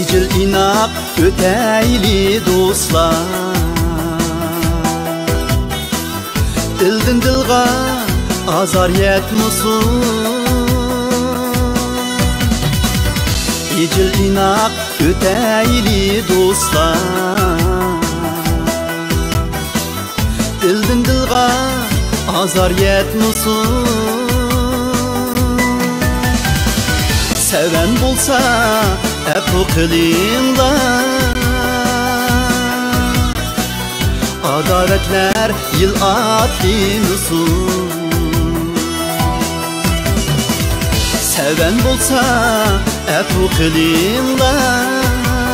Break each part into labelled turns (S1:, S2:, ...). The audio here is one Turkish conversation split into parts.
S1: Icil inak öteyli dostlar, Dilden dilga azar yetmesin. Icil inak öteyli dostlar, Dilden dilga azar yetmesin. Seven bolsa epu kılınlar, adaletler yıl atlinusun. Seven bolsa epu kılınlar,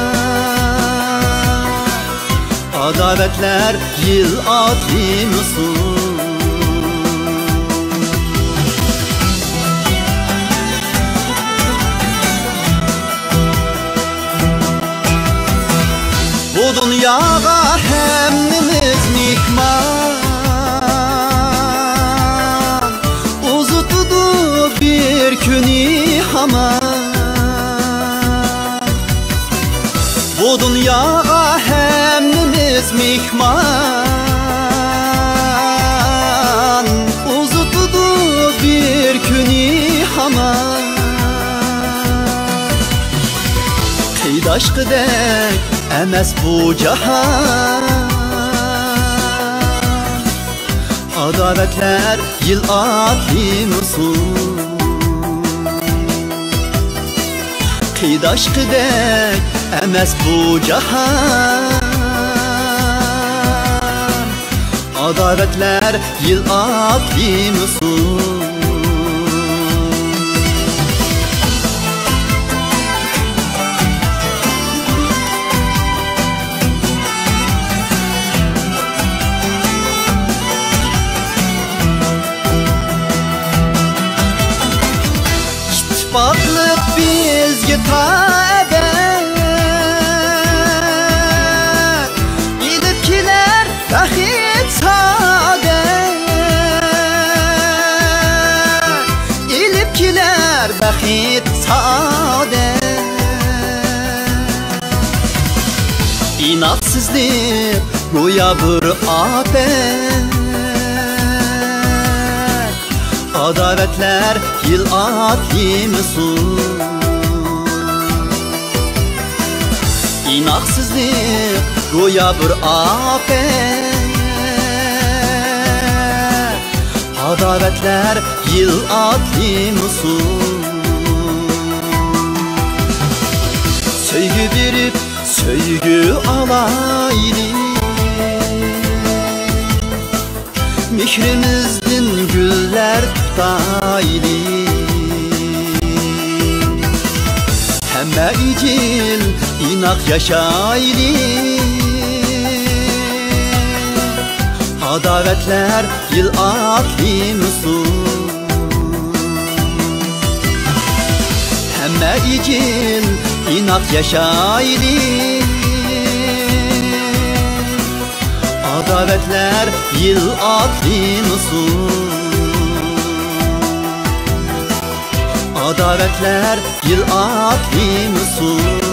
S1: adaletler yıl atlinusun. Bu dünyaya hemimiz mihman, uzutudu bir günü haman. Bu dünyaya hemimiz mihman, uzutudu bir günü haman. Kıydaş kıdek emes bu cahan, adaletler yıl atlinusun. Kıydaş kıdek emes bu cahan, adaletler yıl atlinusun. İttifaklık bizge taber, İlipkiler bahit sader, İlipkiler bahit sader. İnaksızlık goya bir afet, adaletler yıl atlinusun. İnaksızlık goya bir afet, adaletler yıl atlinusun. Söygü verip söygü alaylı, Mihrimizdin güller tutaylı. Hemme icil inak yaşaylı, adaletler yıl atlinusun. Hemme icil inak yaşaylı, adaletler yıl atlinusun. Adaletler yıl atlinusun.